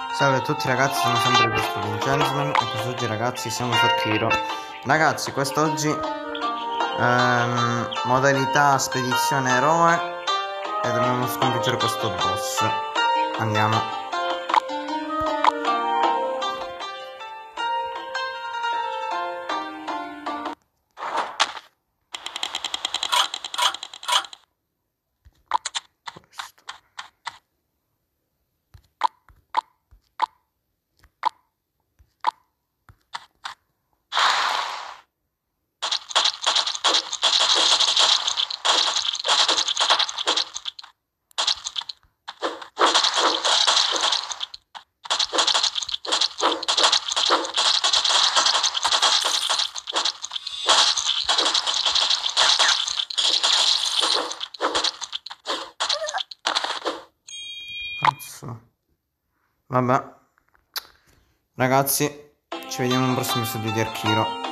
Salve a tutti ragazzi, sono sempre questo Gentleman e quest'oggi ragazzi siamo su Archero. Ragazzi, quest'oggi modalità spedizione eroe e dobbiamo sconfiggere questo boss. Andiamo. Cazzo. Vabbè. Ragazzi, ci vediamo in un prossimo episodio di Archero.